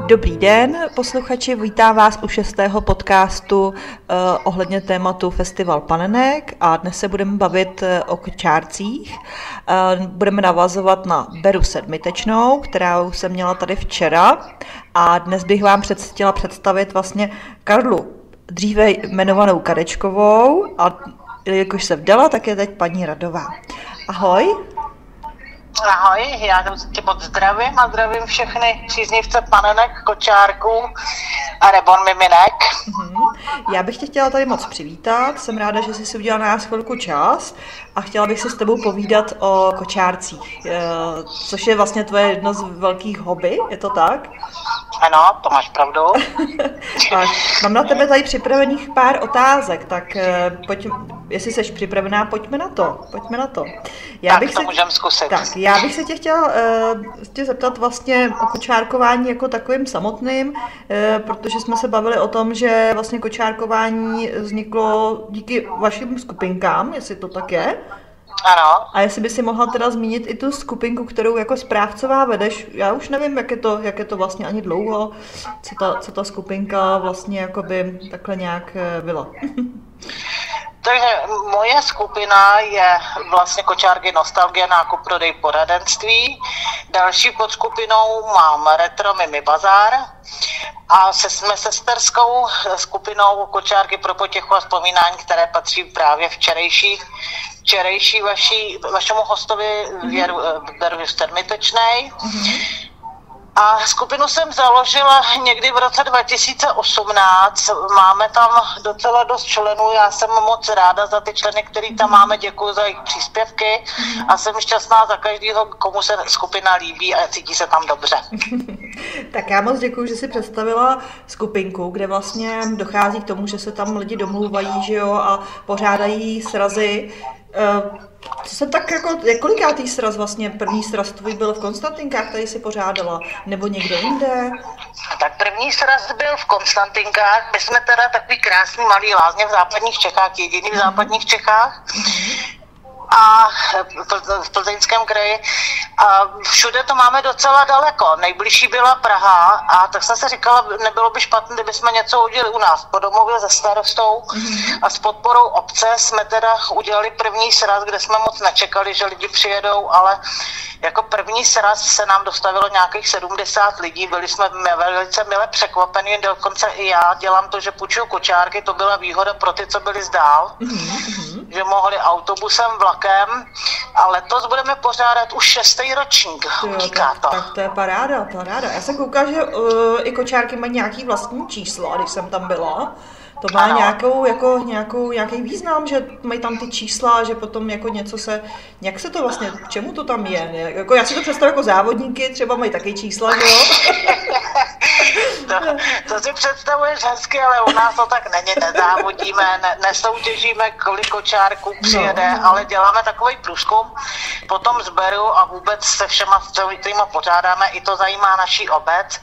Dobrý den, posluchači, vítám vás u 6. podcastu ohledně tématu Festival panenek a dnes se budeme bavit o kočárcích. Budeme navazovat na Beru Sedmitečnou, kterou jsem měla tady včera a dnes bych vám chtěla představit vlastně Karlu, dříve jmenovanou Kadečkovou a jakož se vdala, tak je teď paní Radová. Ahoj. Ahoj, já tě moc zdravím a zdravím všechny příznivce panenek, kočárků a rebon miminek. Já bych tě chtěla tady moc přivítat, jsem ráda, že jsi si udělala na nás chvilku čas a chtěla bych si s tebou povídat o kočárcích, což je vlastně tvoje jedno z velkých hobby, je to tak? Ano, to máš pravdu. Tak, mám na tebe tady připravených pár otázek, tak pojď, jestli jsi připravená, pojďme na to. Můžeme zkusit. Tak, já bych se tě chtěla zeptat vlastně o kočárkování jako takovým samotným, protože jsme se bavili o tom, že vlastně kočárkování vzniklo díky vašim skupinkám, jestli to tak je. Ano. A jestli by si mohla teda zmínit i tu skupinku, kterou jako správcová vedeš, já už nevím, jak je to vlastně ani dlouho, co ta skupinka vlastně jakoby takhle nějak byla. Takže moje skupina je vlastně Kočárky nostalgie, nákup, prodej, poradenství. Další podskupinou mám Retro Mimi Bazar a jsme sesterskou skupinou Kočárky pro potěchu a vzpomínání, které patří právě včerejší vašemu hostovi Beru Sedmitečnej. A skupinu jsem založila někdy v roce 2018. Máme tam docela dost členů. Já jsem moc ráda za ty členy, který tam máme. Děkuji za jejich příspěvky a jsem šťastná za každého, komu se skupina líbí a cítí se tam dobře. Tak já moc děkuji, že jsi představila skupinku, kde vlastně dochází k tomu, že se tam lidi domlouvají, že jo, a pořádají srazy. Co se tak jako, kolikátý sraz vlastně, první sraz tvůj byl v Konstantinkách, tady si pořádala, nebo někde jinde? Tak první sraz byl v Konstantinkách, my jsme teda takový krásný malý lázně v západních Čechách, jediný v západních Čechách. A v Plzeňském kraji a všude to máme docela daleko. Nejbližší byla Praha a tak jsem se říkala, nebylo by špatné, kdybychom něco udělali u nás po domově se starostou a s podporou obce jsme teda udělali první sraz, kde jsme moc nečekali, že lidi přijedou, ale jako první sraz se nám dostavilo nějakých 70 lidí, byli jsme velice mile překvapení, dokonce i já dělám to, že půjčuju kočárky, to byla výhoda pro ty, co byli zdál, že mohli autobusem, vlakem a letos budeme pořádat už 6. ročník. Tak to je paráda. Já jsem koukala, že i kočárky mají nějaký vlastní čísla, když jsem tam byla. To má nějaký význam, že mají tam ty čísla, že potom jako něco jak se to vlastně, k čemu to tam je? Jako já si to představuji jako závodníky, třeba mají taky čísla, že jo? To si představuješ hezky, ale u nás to tak není, nezávodíme, nesoutěžíme, kolik kočárků přijede, ale děláme takový průzkum, potom sberu a vůbec se všema, kterýma pořádáme, i to zajímá naší obec,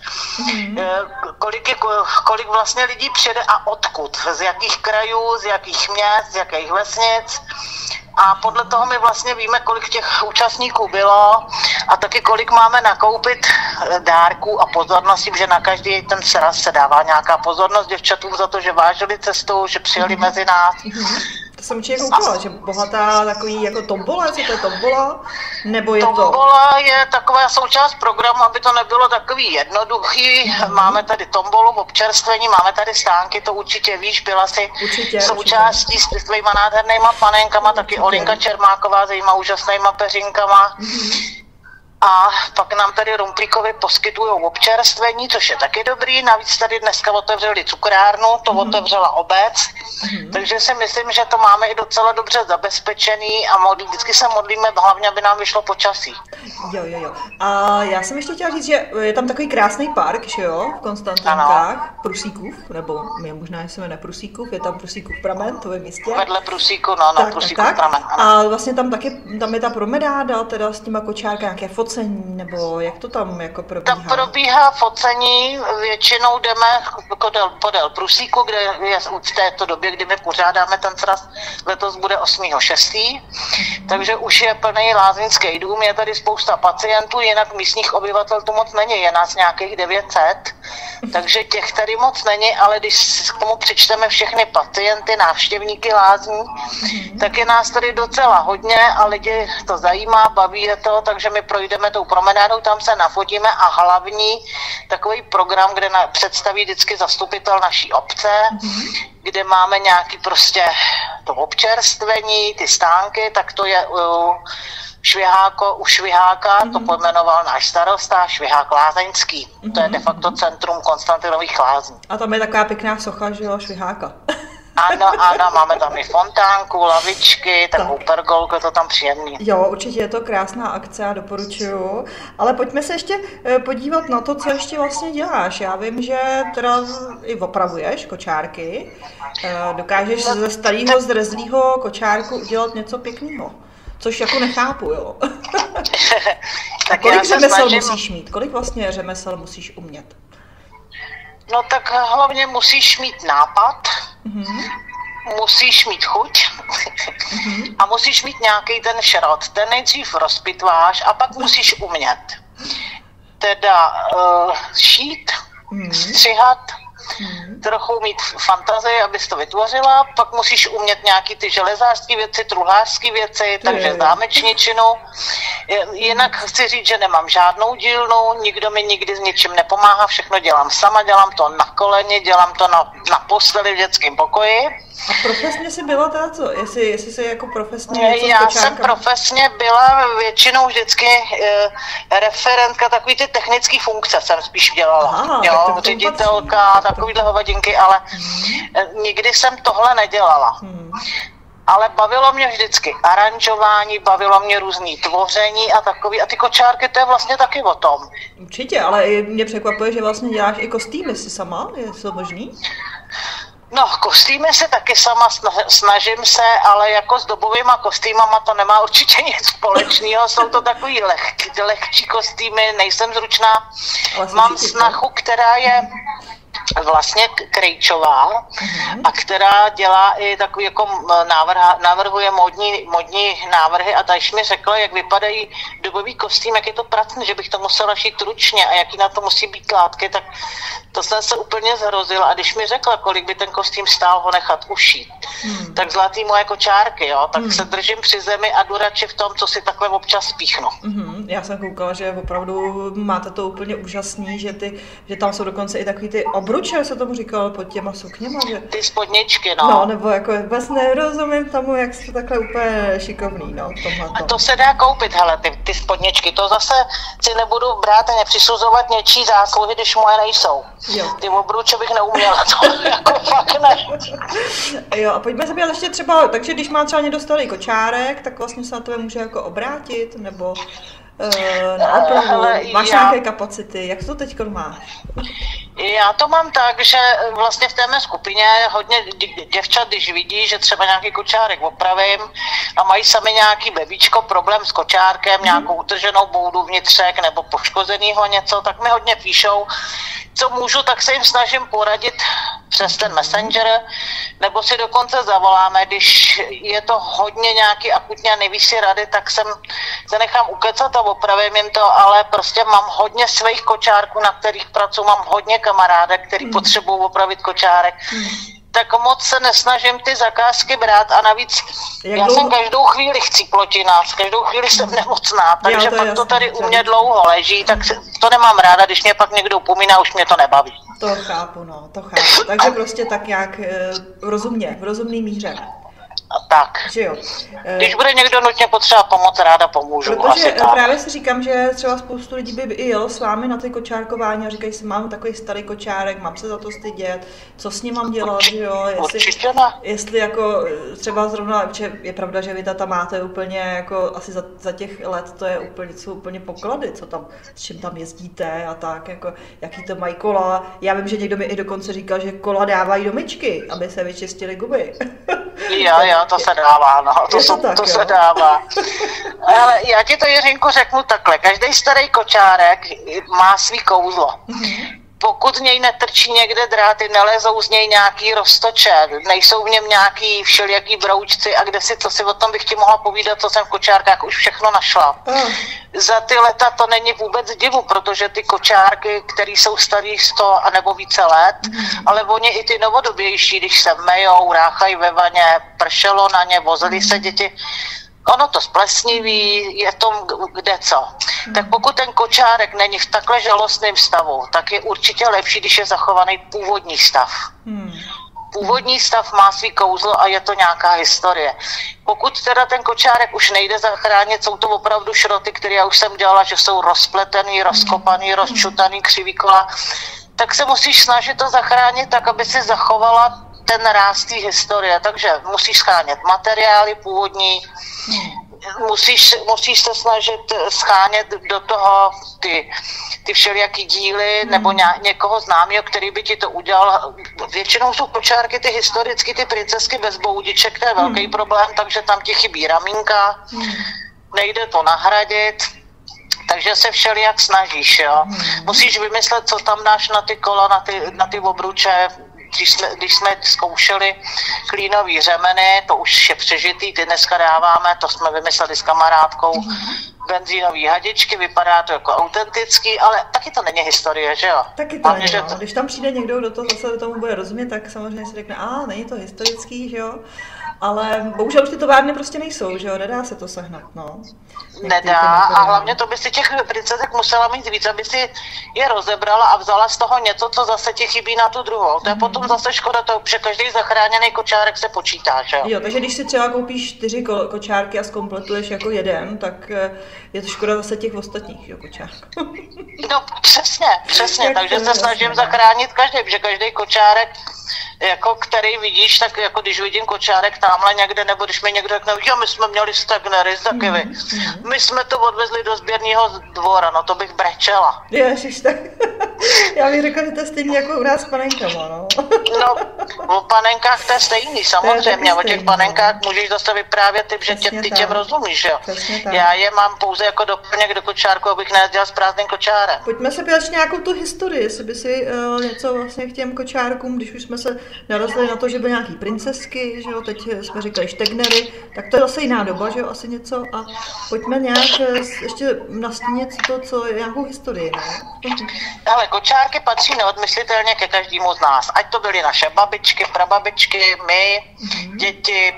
kolik vlastně lidí přijede a odkud, z jakých krajů, z jakých měst, z jakých vesnic. A podle toho my vlastně víme, kolik těch účastníků bylo a taky kolik máme nakoupit dárků a pozornosti, že na každý ten sraz se dává nějaká pozornost děvčatům za to, že vážili cestu, že přijeli mezi nás. To jsem určitě koukala, že bohatá takový jako tombola, jestli to je tombola, nebo je to... Tombola je taková součást programu, aby to nebylo takový jednoduchý. Máme tady tombolu v občerstvení, máme tady stánky, to určitě víš, byla si součástí s tvýma nádhernýma panenkama, taky Olinka Čermáková s jejíma úžasnýma peřinkama. A pak nám tady Rumplíkovi poskytují občerstvení, což je taky dobrý. Navíc tady dneska otevřeli cukrárnu, to otevřela obec. Takže si myslím, že to máme i docela dobře zabezpečený a vždycky se modlíme hlavně, aby nám vyšlo počasí. Jo. A já jsem ještě chtěla říct, že je tam takový krásný park, že jo, v Konstantinkách, Prusíkův, nebo možná se jmenuje Prusíkův, je tam Prusíkův pramen, to je místě. Vedle Prusíku, Prusíkův pramen. Ano. A vlastně tam je ta promenáda, teda s těma kočárky, nějaké fotky focení, nebo jak to tam jako probíhá? Tam probíhá focení, většinou jdeme podél Prusíku, kde je v této době, kdy my pořádáme ten sraz, letos bude 8.6. Takže už je plný lázeňský dům, je tady spousta pacientů, jinak místních obyvatel tu moc není, je nás nějakých 900, takže těch tady moc není, ale když k tomu přičteme všechny pacienty, návštěvníky lázní, tak je nás tady docela hodně a lidi to zajímá, baví je to, takže my projdeme tou promenádou, tam se nafotíme a hlavní takový program, kde představí vždycky zastupitel naší obce, kde máme nějaký prostě to občerstvení, ty stánky, tak to je u Šviháka, to pojmenoval náš starosta, Švihák Lázeňský. To je de facto centrum Konstantinových lázní. A tam je taková pěkná socha, že jo, Šviháka. Ano, máme tam i fontánku, lavičky, takovou pergolku, je to tam příjemný. Jo, určitě je to krásná akce a doporučuju, ale pojďme se ještě podívat na to, co ještě vlastně děláš. Já vím, že teda i opravuješ kočárky, dokážeš ze starého zrezlého kočárku udělat něco pěkného, což jako nechápu, jo. A kolik řemesel musíš mít? Kolik vlastně řemesel musíš umět? No tak hlavně musíš mít nápad, musíš mít chuť a musíš mít nějaký ten šrot. Ten nejdřív rozpitváš a pak musíš umět. Teda šít, střihat, trochu mít fantazii, abys to vytvořila, pak musíš umět nějaký ty železářské věci, truhlářské věci, takže zámečničinu. Jinak chci říct, že nemám žádnou dílnu, nikdo mi nikdy s ničím nepomáhá, všechno dělám sama, dělám to na koleni, dělám to na posteli v dětském pokoji. A profesně jsi byla teda co? Jestli jsi jako profesně Já jsem profesně byla většinou vždycky referentka, takový ty technické funkce jsem spíš dělala. Aha, jo, ředitelka, takovýhle hovadinky, ale nikdy jsem tohle nedělala. Ale bavilo mě vždycky aranžování, bavilo mě různý tvoření a takový. A ty kočárky, to je vlastně taky o tom. Určitě, ale mě překvapuje, že vlastně děláš i kostýmy si sama, je to možný? No, kostýmy se taky sama snažím se, ale jako s dobovýma kostýmama to nemá určitě nic společného. Jsou to takový lehčí kostýmy, nejsem zručná. Mám snachu, která je vlastně Krejčová a která dělá i takový jako navrhuje modní návrhy a taž mi řekla, jak vypadají dobový kostým, jak je to pracné, že bych to musela šít ručně a jaký na to musí být látky, tak to jsem se úplně zhrozila a když mi řekla, kolik by ten kostým stál ho nechat ušít, tak zlatý moje kočárky, jo, tak se držím při zemi a jdu radši v tom, co si takhle občas spíchnu. Já jsem koukala, že opravdu máte to úplně úžasný, že tam jsou dokonce i takový ty obruče, se tomu říkalo pod těma sukněma, že... Ty spodničky, no. No, nebo jako vůbec nerozumím tomu, jak jste takhle úplně šikovný, no, v tomhletom. A to se dá koupit, hele, ty spodničky, to zase si nebudu brát a nepřisuzovat něčí zásluhy, když moje nejsou. Jo. Ty obruče bych neuměla, to jako fakt ne. Jo, a pojďme se ještě třeba, takže když má třeba někdo starý kočárek, tak vlastně se na tebe může jako obrátit, nebo na opravu, máš nějaké kapacity, jak to teď máš? Já to mám tak, že vlastně v té mé skupině hodně děvčat, když vidí, že třeba nějaký kočárek opravím a mají sami nějaký bebíčko, problém s kočárkem, nějakou utrženou boudu vnitřek nebo poškozenýho něco, tak mi hodně píšou, co můžu, tak se jim snažím poradit přes ten Messenger, nebo si dokonce zavoláme, když je to hodně nějaký akutně a neví si rady, tak se nechám ukecat a opravím jim to, ale prostě mám hodně svých kočárků, na kterých pracuji, mám hodně kamarádek, který potřebují opravit kočárek. Tak moc se nesnažím ty zakázky brát a navíc jsem každou chvíli chcíplotina, každou chvíli jsem nemocná, takže pak to tady u mě dlouho leží, tak to nemám ráda, když mě pak někdo upomíná, už mě to nebaví. To chápu, no, to chápu. Takže prostě tak nějak v rozumný míře. Tak. Jo. Když bude někdo nutně potřeba pomoc, ráda pomůžu. Protože právě si říkám, že třeba spoustu lidí by i jelo s vámi na ty kočárkování a říkají si, mám takový starý kočárek, mám se za to stydět, co s ním mám dělat, jo? Jestli jako třeba zrovna, je pravda, že vy tam máte úplně jako asi za těch let, to je úplně, jsou úplně poklady, co tam, s čím tam jezdíte a tak, jako jaký to mají kola. Já vím, že někdo mi i dokonce říkal, že kola dávají do myčky, aby se vyčistily gumy. Jo, to se dává, no. To se dává. Ale já ti to, Jiřinku, řeknu takhle. Každý starý kočárek má svý kouzlo. Pokud z něj netrčí někde dráty, nelezou z něj nějaký roztoče, nejsou v něm nějaký všelijaký broučci a co si o tom bych ti mohla povídat, co jsem v kočárkách už všechno našla. Za ty leta to není vůbec divu, protože ty kočárky, které jsou starý 100 a nebo více let, ale oni i ty novodobější, když se mejou, ráchají ve vaně, pršelo na ně, vozily se děti, ono to splesniví, je to kde co. Tak pokud ten kočárek není v takhle žalostném stavu, tak je určitě lepší, když je zachovaný původní stav. Původní stav má svý kouzlo a je to nějaká historie. Pokud teda ten kočárek už nejde zachránit, jsou to opravdu šroty, které já už jsem dělala, že jsou rozpletený, rozkopaný, rozčutaný, křivý kola, tak se musíš snažit to zachránit tak, aby si zachovala ten ráz té historie. Takže musíš schánět materiály původní, musíš se snažit schánět do toho ty všelijaký díly nebo někoho známého, který by ti to udělal. Většinou jsou kočárky ty historicky, ty princezky bez boudiček, to je velký problém, takže tam ti chybí ramínka, nejde to nahradit, takže se všelijak snažíš, jo. Musíš vymyslet, co tam dáš na ty kola, na ty obruče. Když jsme zkoušeli klínový řemeny, to už je přežitý, ty dneska dáváme, to jsme vymysleli s kamarádkou, benzínový hadičky, vypadá to jako autentický, ale taky to není historie, že jo? Taky to není, no. Když tam přijde někdo, kdo to zase tomu bude rozumět, tak samozřejmě si řekne, není to historický, že jo? Ale bohužel už ty továrny prostě nejsou, že jo? Nedá se to sehnat, no. Nedá a hlavně to by si těch princezek musela mít víc, aby si je rozebrala a vzala z toho něco, co zase ti chybí na tu druhou. To je potom zase škoda, protože každý zachráněný kočárek se počítá, že jo? Jo, takže když si třeba koupíš 4 kočárky a zkompletuješ jako jeden, tak je to škoda zase těch ostatních, jo, kočárků. No přesně, takže se snažím zachránit každý, protože každý kočárek, jako který vidíš, tak jako když vidím kočárek tamhle někde, nebo když mi někdo řekne, jo, my jsme měli Stegnery z Takivy, my jsme to odvezli do sběrního dvora, no to bych brečela. Ježiš, tak já bych řekla, že to je stejný jako u nás s panenkama, no. No, o panenkách to je stejný, samozřejmě, o těch panenkách můžeš zase vyprávět, že ty těm rozumíš, jo. Já je mám pouze jako doplněk do kočárku, abych nejezdila s prázdným kočárem. Pojďme se podívat nějakou tu historii, jestli by si něco vlastně k těm kočárkům, když už jsme se narazili na to, že byly nějaký princezky, že jo, teď jsme říkali Stegnery, tak to je zase jiná doba, že jo, asi něco a pojďme nějak ještě nastínit co je nějakou historii, ne? Ale kočárky patří neodmyslitelně ke každému z nás, ať to byly naše babičky, prababičky, my, děti,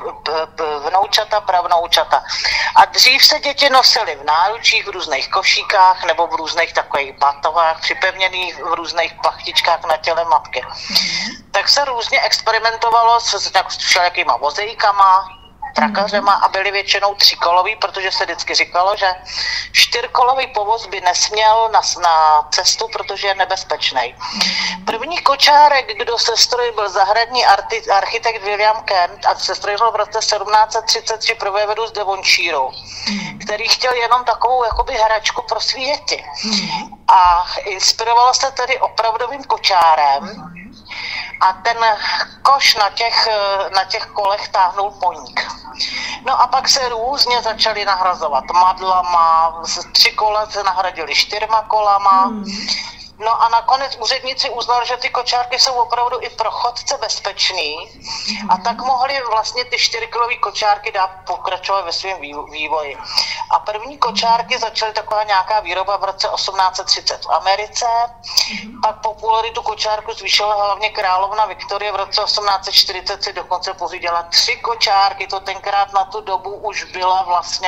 vnoučata, pravnoučata. A dřív se děti nosily v náručích, v různých košíkách nebo v různých takových batovách, připevněných v různých plachtičkách na těle matky. Tak se různě experimentovalo s všelijakýma vozejkama, trakařema a byly většinou 3kolový, protože se vždycky říkalo, že 4kolový povoz by nesměl na cestu, protože je nebezpečný. První kočárek, kdo sestrojil, byl zahradní architekt William Kent a sestrojil v roce 1733 pro vévodu z Devonshiru, který chtěl jenom takovou jakoby hračku pro svý děti. A inspiroval se tedy opravdovým kočárem, a ten koš na těch kolech táhnul poník. No a pak se různě začaly nahrazovat madlama, 3 kola se nahradily 4 kolama. No a nakonec úředníci uznali, že ty kočárky jsou opravdu i pro chodce bezpečný a tak mohli vlastně ty 4kolový kočárky dát pokračovat ve svém vývoji. A první kočárky začaly taková nějaká výroba v roce 1830 v Americe, pak popularitu kočárku zvýšila hlavně královna Viktorie v roce 1840 si dokonce pořídila 3 kočárky, to tenkrát na tu dobu už byla vlastně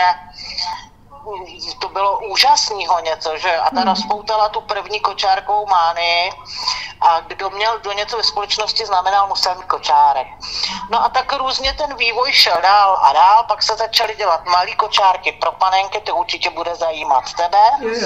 to bylo úžasného něco, že? A ta rozpoutala tu první kočárkovou mánii a kdo měl do něco ve společnosti znamenal, musel mít kočárek. No a tak různě ten vývoj šel dál a dál, pak se začaly dělat malý kočárky pro panenky, to určitě bude zajímat tebe.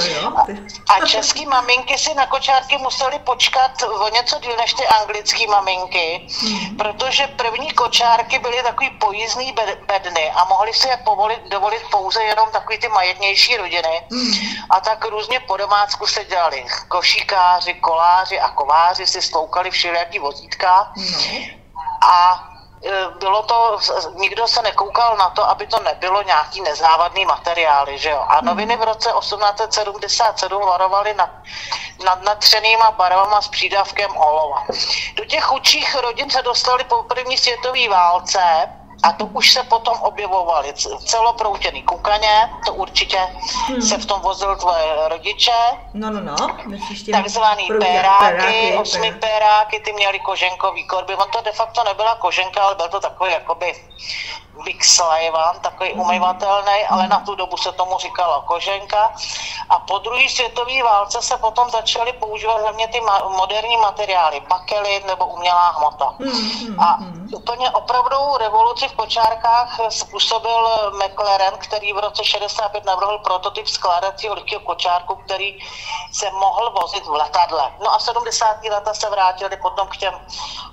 A český maminky si na kočárky museli počkat o něco díl než ty anglický maminky, protože první kočárky byly takový pojízdný bedny a mohli si je dovolit pouze jenom takový ty majetnější rodiny. A tak různě po domácku se dělali košíkáři, koláři a kováři si sloukali všelijaký vozítka. A bylo to, nikdo se nekoukal na to, aby to nebylo nějaký nezávadný materiály, že jo. A noviny v roce 1877 varovaly nad natřenýma barvama s přídavkem olova. Do těch chudších rodin se dostali po první světové válce a to už se potom objevovaly celoproutěný kukaně, to určitě se v tom vozil tvoje rodiče. No. Takzvaný péráky, 8 péráky, ty měly koženkový korby. On to de facto nebyla koženka, ale byl to takový jakoby Big Slayvan, takový umývatelný, ale na tu dobu se tomu říkala koženka. A po druhé světové válce se potom začaly používat hlavně ty moderní materiály, bakelit nebo umělá hmota. A úplně opravdovou revoluci v kočárkách způsobil McLaren, který v roce 65 navrhl prototyp skládacího lehkého kočárku, který se mohl vozit v letadle. No a 70. leta se vrátili potom k těm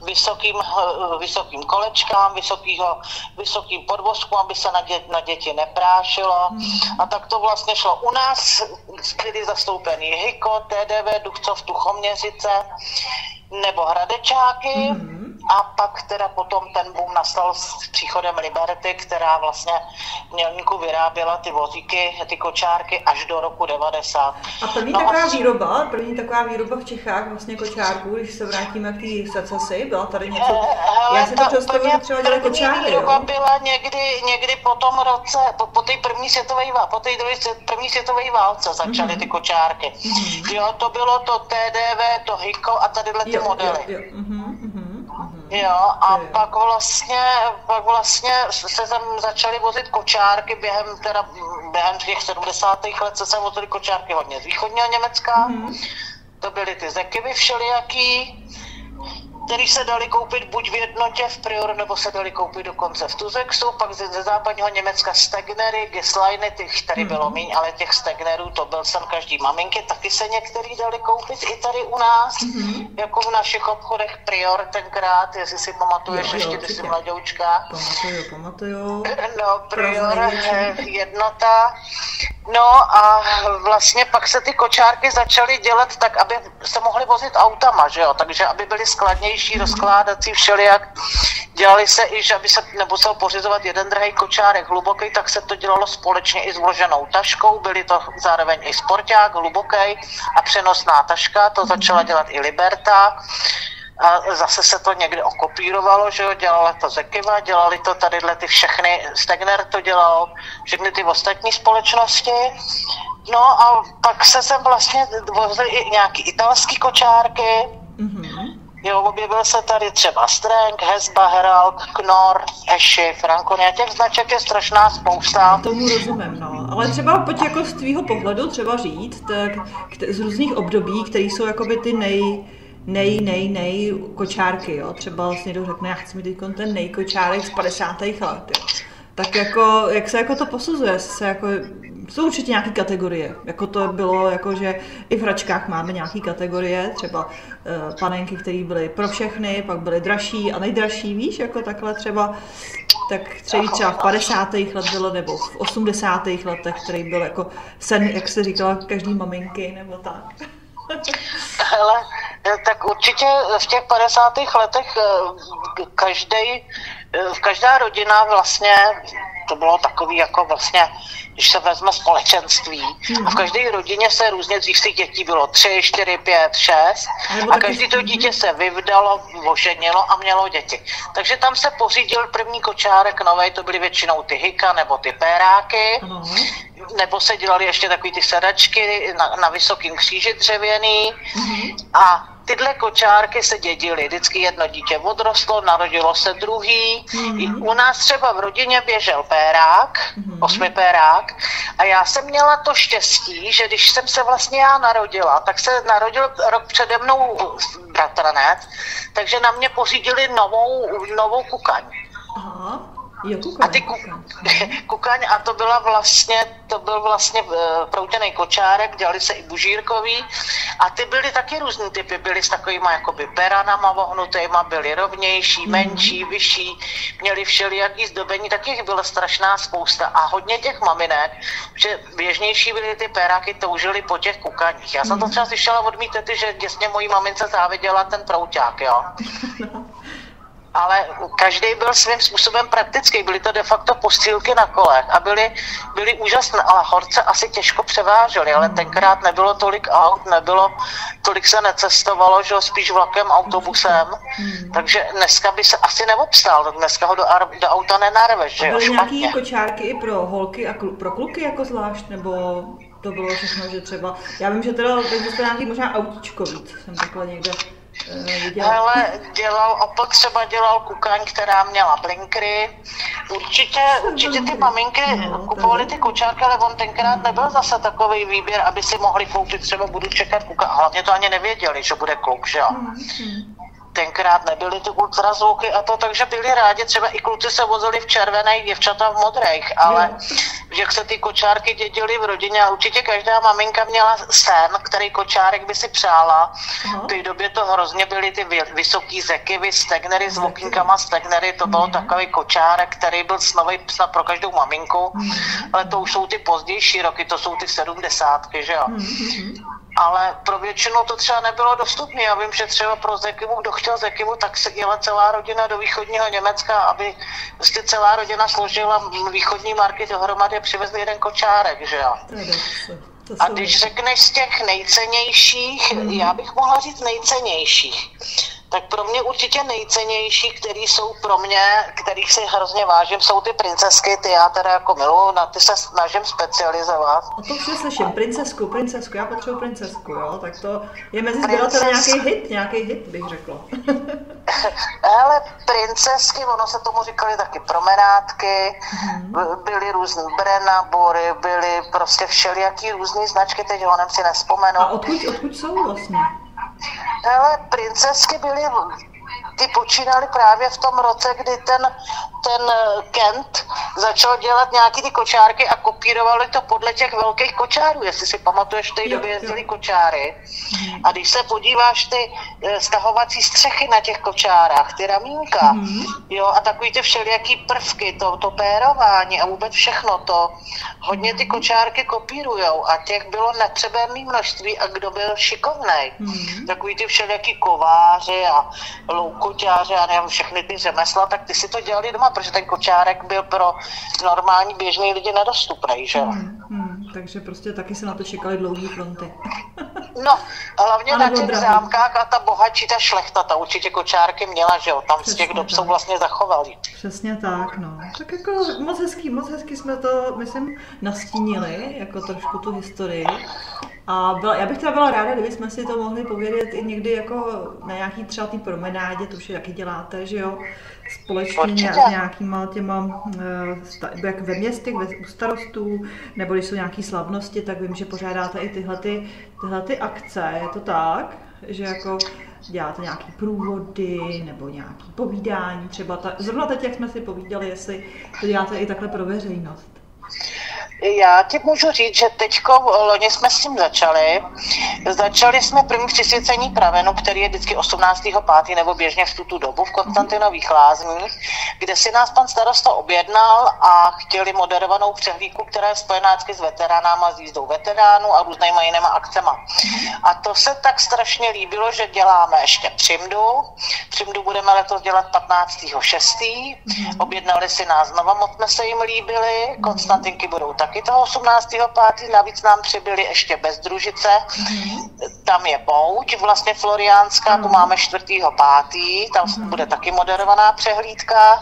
vysokým kolečkám, vysokým podvozkům, aby se na děti neprášilo. A tak to vlastně šlo. U nás byly zastoupený Hyko, TDV, Duchcov, Tuchoměřice nebo Hradečáky. A pak teda potom ten boom nastal s příchodem Liberty, která vlastně v Mělníku vyráběla ty vozíky, ty kočárky až do roku 90. A první taková výroba v Čechách vlastně kočárků, když se vrátíme k té secesi, byla tady něco? Já si to představuji, že třeba dělali kočárky, výroba byla někdy po tom roce, po té první světové válce začaly ty kočárky. Jo, to bylo to TDV, to Hyko a tadyhle ty modely. Jo, a pak vlastně se tam začaly vozit kočárky během těch 70. let se vozily kočárky hodně z východního Německa. To byly ty Zekivy všelijaký, který se dali koupit buď v jednotě v Prior, nebo se dali koupit dokonce v Tuzexu, pak ze západního Německa Stegnery, Gisliny, těch tady bylo míň, ale těch Stegnerů to byl sen každý maminky, taky se některý dali koupit i tady u nás, jako v našich obchodech Prior tenkrát, jestli si pamatuješ, ještě ty jsi mladoučka. Pamatuju. No, Prior, jednota. No a vlastně pak se ty kočárky začaly dělat tak, aby se mohly vozit autama, že jo, takže aby byly skladnější, rozkládací, všelijak. Dělali se i, že aby se nemusel pořizovat jeden drahý kočárek hluboký, tak se to dělalo společně i s vloženou taškou, byly to zároveň i sporták hluboký a přenosná taška, to začala dělat i Liberta. A zase se to někde okopírovalo, že jo, dělala to Zekiva, dělali to tadyhle ty všechny, Stegner to dělal, všechny ty ostatní společnosti. No a pak se sem vlastně vozily i nějaký italský kočárky. Jo, objevil se tady třeba Streng, Hesba, Herald, Knorr, Eši, Frankony a těch značek je strašná spousta. Tomu rozumím, no. Ale třeba pojď jako z tvýho pohledu třeba říct, tak z různých období, které jsou jakoby ty nej kočárky, jo. Třeba vlastně někdo řekne, já chci mít teď ten nejkočárek z 50. let, jo. Tak jako, jak se jako to posuzuje? Jsou určitě nějaké kategorie, jako to bylo, jako že i v hračkách máme nějaké kategorie, třeba panenky, které byly pro všechny, pak byly dražší a nejdražší, víš, jako takhle třeba, tak třeba v 50. let bylo, nebo v 80. letech, který byl jako sen, jak se říkala, každý maminky, nebo tak. Hele, tak určitě v těch 50. letech každá rodina vlastně, to bylo takový jako vlastně, když se vezme společenství, a v každé rodině se různě dřív těch dětí bylo 3, 4, 5, 6 a každý to dítě se vyvdalo, oženilo a mělo děti. Takže tam se pořídil první kočárek novej, to byly většinou ty Hyka nebo ty péráky, nebo se dělali ještě takový ty sedačky na vysokým kříži dřevěný a tyhle kočárky se dědily. Vždycky jedno dítě odrostlo, narodilo se druhý. U nás třeba v rodině běžel pérák, 8 pérák. A já jsem měla to štěstí, že když jsem se vlastně já narodila, tak se narodil rok přede mnou bratranec, takže na mě pořídili novou kukaň. Aha. Jo, kukaň. A ty kukaň, a to byl vlastně proutěnej kočárek, dělali se i bužírkový a ty byly taky různý typy, byly s takovýma jakoby beranama vohnutýma, byly rovnější, menší, vyšší, měli všelijaký zdobení, tak jich byla strašná spousta a hodně těch maminek, že běžnější byly ty péráky, toužily po těch kukaních. Já jsem to třeba slyšela od mý tety, že děsně mojí mamince záviděla ten prouťák, jo. ale každý byl svým způsobem praktický. Byly to de facto postýlky na kolech a byly úžasné, ale horce asi těžko převážely, ale tenkrát nebylo tolik aut, tolik se necestovalo, že spíš vlakem, autobusem, takže dneska by se asi neobstál, dneska ho do auta nenarveš, že jo, špatně. Byly nějaký kočárky i pro holky a pro kluky jako zvlášť, nebo to bylo všechno, že třeba, já vím, že teda existuje nějaký možná autíčko víc, jsem takhle někde viděla. Hele, Opel třeba dělal kukaň, která měla blinkry. Určitě ty maminky kupovaly ty kočárky, ale on tenkrát nebyl zase takový výběr, aby si mohli koupit, třeba budu čekat kluka. Hlavně to ani nevěděli, že bude kluk, že jo. Tenkrát nebyly ty ultrazvuky a to, takže byli rádi, třeba i kluci se vozili v červených, děvčata v modrých, ale jak se ty kočárky dědily v rodině a určitě každá maminka měla sen, který kočárek by si přála. V té době to hrozně byly ty vysoký zekyvy, stegnery s okýnkama, stegnery, to byl takový kočárek, který byl snový snad pro každou maminku, ale to už jsou ty pozdější roky, to jsou ty 70, že jo. Ale pro většinu to třeba nebylo dostupné. Já vím, že třeba pro Zekyvu, kdo chtěl Zekyvu, tak se jela celá rodina do východního Německa, aby prostě celá rodina složila východní marky dohromady a přivezli jeden kočárek, že jo. A když řekneš z těch nejcennějších, já bych mohla říct nejcennějších, tak pro mě určitě nejcennější, který jsou pro mě, kterých si hrozně vážím, jsou ty princesky, ty já teda jako miluju, na ty se snažím specializovat. O to vše slyším, princesku, já potřebuji princesku, jo, tak to je mezi sběrateli nějaký hit bych řekla. Hele, princesky, ono se tomu říkali taky promenádky, byly různý Brennabory, byly prostě všelijaký různý značky, teď honem si nespomenu. A odkud jsou vlastně? Hele, princesky byly, ty počínaly právě v tom roce, kdy ten Kent začal dělat nějaký ty kočárky a kopírovali to podle těch velkých kočárů, jestli si pamatuješ, v té době jezdili kočáry. A když se podíváš ty stahovací střechy na těch kočárách, ty ramínka, jo, a takový ty všelijaký prvky, to pérování a vůbec všechno to, hodně ty kočárky kopírujou a těch bylo nepřeberné množství a kdo byl šikovnej. Takový ty všelijaký kováři a loukoťáři a nevím, všechny ty řemesla, tak ty si to dělali doma, protože ten kočárek byl pro normální běžný lidi nedostupný, že? Takže prostě taky se na to čekali dlouhý fronty. No, hlavně na těch zámkách a ta bohatší, ta šlechta, ta určitě kočárky měla, že jo, tam z těch dob jsou vlastně zachovali. Přesně tak, no. Tak jako moc hezky jsme to, myslím, nastínili, jako trošku tu historii. A já bych teda byla ráda, kdyby jsme si to mohli povědět i někdy jako na nějaký třeba té promenádě, to už taky děláte, že jo, společně s nějakýma těma, jak ve městech, u starostů, nebo když jsou nějaký slavnosti, tak vím, že pořádáte i tyhle ty akce, je to tak, že jako děláte nějaký průvody nebo nějaký povídání, třeba zrovna teď, jak jsme si povídali, jestli to děláte i takhle pro veřejnost. Já ti můžu říct, že loni jsme s tím začali. Začali jsme první přisvěcení pravenu, který je vždycky 18.5. nebo běžně v tuto dobu v Konstantinových Lázních, kde si nás pan starosta objednal a chtěli moderovanou přehlídku, která je spojená vždycky s veteránama, s jízdou veteránů a různýma jinýma akcema. A to se tak strašně líbilo, že děláme ještě Přimdu. Přimdu budeme letos dělat 15.6. Objednali si nás znova, moc jsme se jim líbili. Konstantinky budou taky toho 18.5. Navíc nám přibyly ještě Bezdružice. Tam je pouť vlastně floriánská, tu máme 4.5. Tam bude taky moderovaná přehlídka.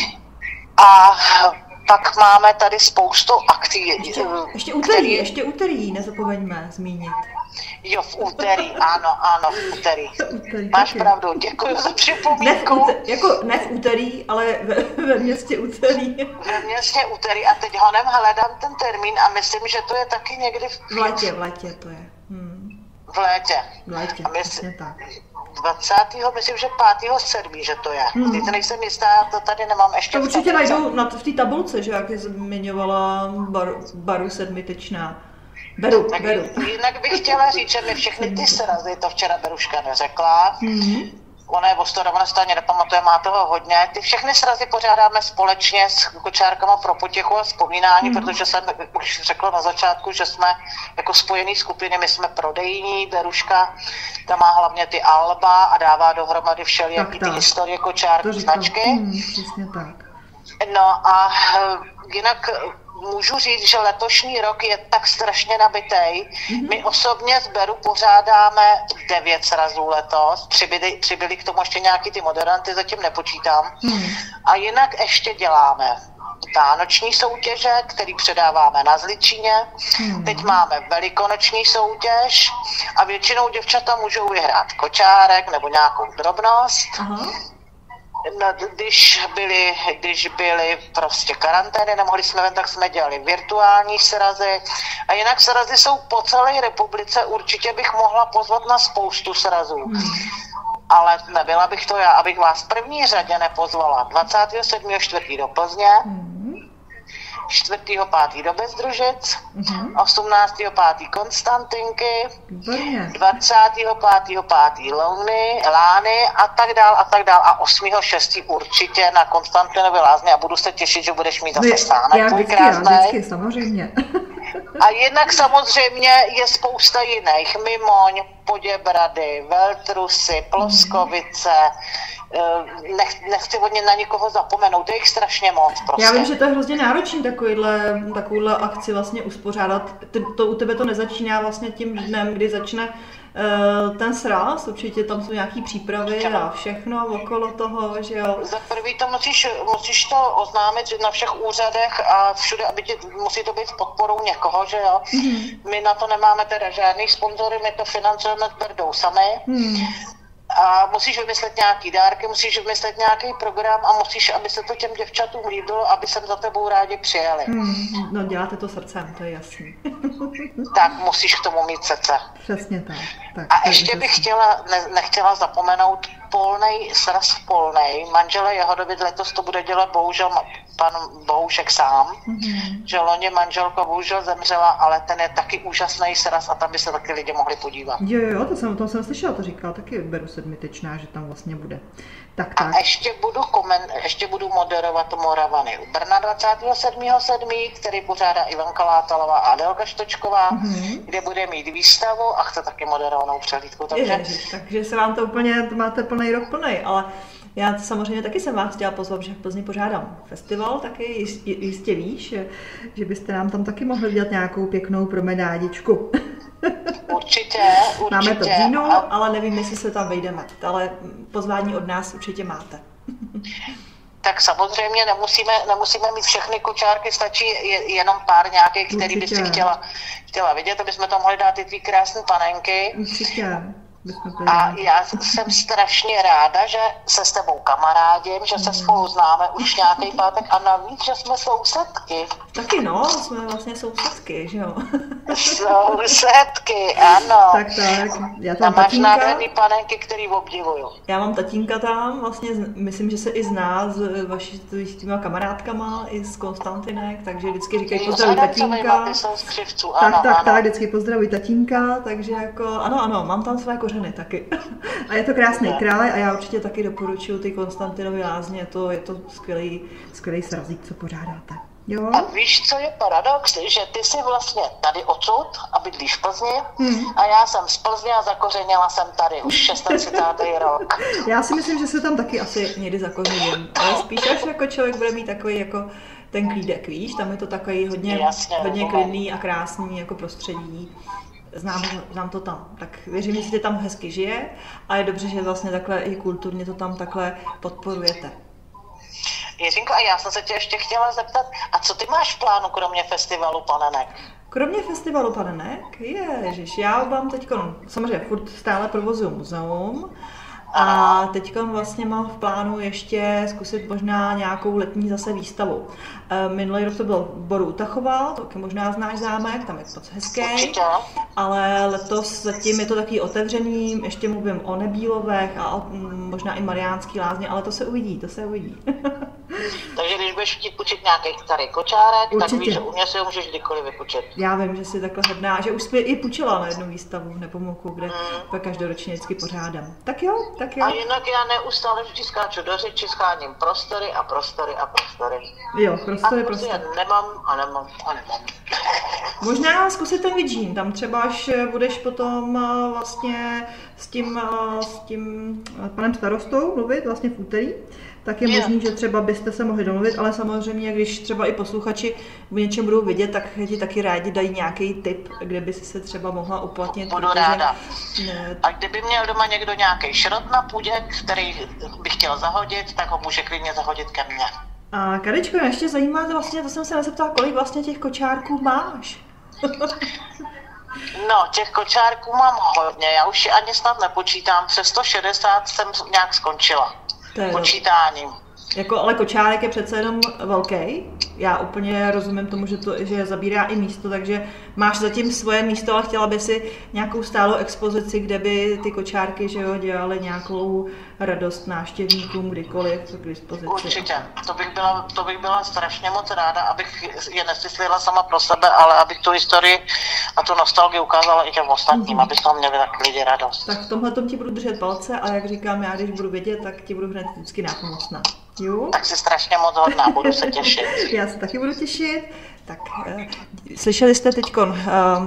A pak máme tady spoustu akcí. Ještě úterý, nezapomeňme zmínit. Jo, v úterý, ano, v úterý. Máš pravdu, děkuji za připomínku. Ne v úterý, ale ve městě úterý. Ve městě úterý a teď honem hledám ten termín a myslím, že to je taky někdy v létě to je. V létě. Přesně tak. 20. myslím, že 5.7. že to je. Teď nejsem jistá, já to tady nemám ještě. To určitě najdu v té tabulce, že jak je zmiňovala Baru sedmitečná. Beru. Jinak bych chtěla říct, že mi všechny ty srazy, to včera Beruška neřekla, ona je ostorovaná, stejně nepamatuje, má toho hodně. Ty všechny srazy pořádáme společně s kočárkama pro potěchu a vzpomínání, protože jsem už řekla na začátku, že jsme jako spojený skupiny, my jsme prodejní, Beruška, ta má hlavně ty alba a dává dohromady všelijaký ty historie kočárky, značky. Přesně tak. No a jinak můžu říct, že letošní rok je tak strašně nabitej. My osobně z Beru pořádáme 9 srazů letos. Přibyli k tomu ještě nějaký ty moderanty, zatím nepočítám. A jinak ještě děláme vánoční soutěže, který předáváme na Zličíně. Teď máme velikonoční soutěž a většinou děvčata můžou vyhrát kočárek nebo nějakou drobnost. No, když byly prostě karantény, nemohli jsme ven, tak jsme dělali virtuální srazy. A jinak srazy jsou po celé republice, určitě bych mohla pozvat na spoustu srazů. Ale nebyla bych to já, abych vás v první řadě nepozvala 27.4. do Plzně, 4.5. do Bezdružic, 18.5. Konstantinky, 25.5. Lány a tak dál. A 8.6. určitě na Konstantinovi Lázně a budu se těšit, že budeš mít zase stánek. Já vždycky, samozřejmě. A jinak samozřejmě je spousta jiných. Mimoň, Poděbrady, Veltrusy, Ploskovice, nechci na nikoho zapomenout, je jich strašně moc prostě. Já vím, že to je hrozně náročný takovouhle akci vlastně uspořádat. To u tebe to nezačíná vlastně tím dnem, kdy začne ten sraz, určitě tam jsou nějaký přípravy a všechno okolo toho, že jo. Za prvý to musíš to oznámit na všech úřadech a všude, musí to být s podporou někoho, že jo. My na to nemáme teda žádný sponzory, my to financujeme s Berdou sami. A musíš vymyslet nějaký dárky, musíš vymyslet nějaký program a musíš, aby se to těm děvčatům líbilo, aby sem za tebou rádi přijeli. No děláte to srcem, to je jasný. Tak musíš k tomu mít srdce. Přesně tak. A ještě bych nechtěla zapomenout sraz v Polnej. Manžele Jahodovic letos to bude dělat bohužel pan Bohušek sám. Že loni manželka bohužel zemřela, ale ten je taky úžasný sraz a tam by se taky lidi mohli podívat. Jo, to jsem slyšela, to říkal taky Beru Sedmitečná, že tam vlastně bude. Tak. A ještě budu moderovat Moravany u Brna 27.7., který pořádá Ivanka Látalová a Adelka Štočková, kde bude mít výstavu a chce taky moderovanou přehlídku. Takže se vám to úplně, máte plný rok plný, ale já samozřejmě taky jsem vás chtěla pozvat, že v Plzni pořádám festival, taky jistě víš, že byste nám tam taky mohli dělat nějakou pěknou promenádičku. Určitě. Máme to v říjnu, ale nevím, jestli se tam vejdeme, ale pozvání od nás určitě máte. Tak samozřejmě nemusíme mít všechny kočárky, stačí jenom pár nějakých, který by si chtěla vidět, aby jsme tam mohli dát ty tvý krásné panenky. Určitě. A já jsem strašně ráda, že se s tebou kamarádím, že se spolu známe už nějaký pátek a navíc, že jsme sousedky. Taky no, jsme vlastně sousedky, že jo? Sousedky, ano. Tak. Já tam máš nádherný panenky, který obdivuju. Já mám tatínka tam, vlastně myslím, že se i zná s těma kamarádkama, i z Konstantinek, takže vždycky říkají pozdraví tatínka. Ty jsou z Křivců, tak, vždycky pozdraví tatínka, takže jako, ano, mám tam své kořeny taky. A je to krásný kraj a já určitě taky doporučuji ty Konstantinovy Lázně, je to skvělý srazík, co pořádáte. Jo? A víš, co je paradox? Že ty jsi vlastně tady odsud a bydlíš v Plzni a já jsem z Plzně a zakořenila jsem tady už 36. rok. Já si myslím, že se tam taky asi někdy zakořením, ale spíš až jako člověk bude mít takový jako ten klídek, víš, tam je to takový hodně klidný a krásný jako prostředí. Znám to tam, tak věřím, že si tam hezky žije a je dobře, že vlastně takhle i kulturně to tam takhle podporujete. Jiřinko, a já jsem se tě ještě chtěla zeptat, a co ty máš v plánu, kromě festivalu Panenek? Kromě festivalu Panenek? Ježiš, já mám teď, samozřejmě furt stále provozuju muzeum a teď vlastně mám v plánu ještě zkusit možná nějakou letní zase výstavu. Minulý rok to byl v Boru u Tachova, taky možná znáš zámek, tam je to moc hezký. Určitě. Ale letos zatím je to taky otevřený, ještě mluvím o Nebílovech a možná i Mariánský Lázně, ale to se uvidí. Takže když budeš chtít půjčit nějaký starý kočárek, určitě. tak víš, že u mě si ho můžeš kdykoliv vypůjčit. Já vím, že jsi takhle hodná, že už jsi i půjčila na jednu výstavu v Nepomůku, kde pak každoročně vždycky pořádám. Tak jo. A jinak já neustále vždy skáču do řeči, scháním prostory a prostory a prostory. Jo, prostory. Já nemám. Možná zkusit ten Vidžín, tam třeba až budeš potom vlastně s tím panem starostou mluvit vlastně v úterý, tak je možný, že třeba byste se mohli domluvit, ale samozřejmě, když třeba i posluchači v něčem budou vidět, tak ti taky rádi dají nějaký tip, kde by si se třeba mohla uplatnit. Budu ráda. A kdyby měl doma někdo nějaký šrot na půdě, který by chtěl zahodit, tak ho může klidně zahodit ke mně. A Karičko, mě ještě zajímá, vlastně, to jsem se nezeptala, kolik vlastně těch kočárků máš? No, těch kočárků mám hodně, já už je ani snad nepočítám, přes 160 jsem nějak skončila počítáním. Jako, ale kočárek je přece jenom velký. Já úplně rozumím tomu, že zabírá i místo, takže máš zatím svoje místo, ale chtěla by si nějakou stálou expozici, kde by ty kočárky, že jo, dělaly nějakou radost návštěvníkům kdykoliv k dispozici. Určitě, to bych byla strašně moc ráda, abych je nesyslela sama pro sebe, ale abych tu historii a tu nostalgii ukázala i těm ostatním, aby to měli tak lidi radost. Tak v tomhletom ti budu držet palce a jak říkám, já když budu vědět, tak ti budu hned vždycky nápomocná. Jo? Tak jsi strašně moc hodná, budu se těšit. Já se taky budu těšit. Tak slyšeli jste teďkon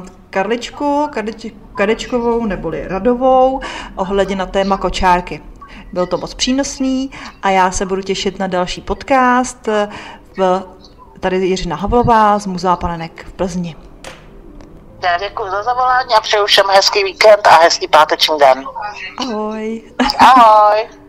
Karličkovou neboli Radovou ohledně na téma kočárky. Byl to moc přínosný a já se budu těšit na další podcast. Tady Jiřina Havlová z Muzea Panenek v Plzni. Já děkuji za zavolání a přeju všem hezký víkend a hezký páteční den. Ahoj. Ahoj.